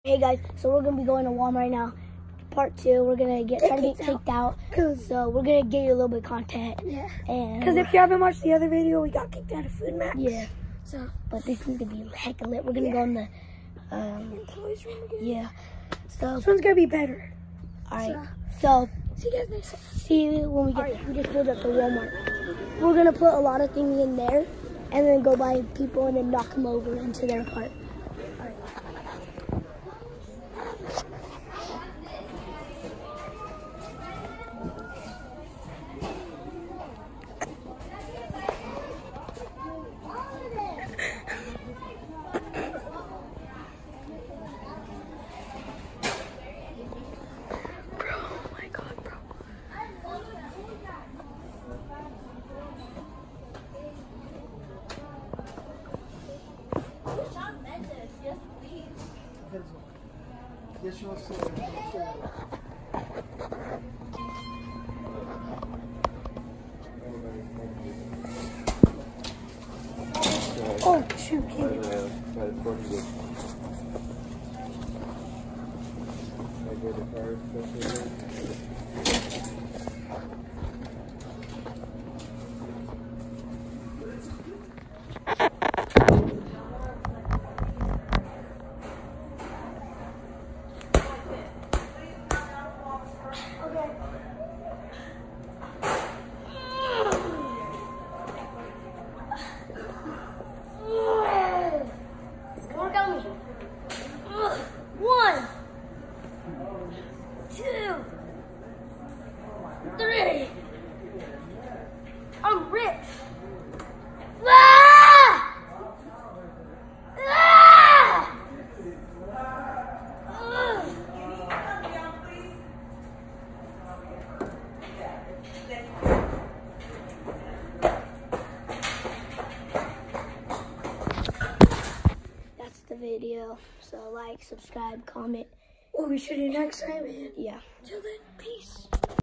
Hey guys, so we're gonna be going to Walmart right now. Part 2, we're gonna try to get kicked out. So we're gonna give you a little bit of content. Yeah. And because if you haven't watched the other video, we got kicked out of Food Max. yeah. So, But this is gonna be hecka lit. We're gonna go in the employees room again. yeah. So This one's gonna be better. all right. So See you guys next time. see you when we get. We just pulled up to Walmart. We're gonna put a lot of things in there, and then go by people and then knock them over into their cart. Oh, shoot, kid. I'm rich. Ah! Ah! That's the video. So like, subscribe, comment. What we should do next time, man. Yeah. Till then, peace.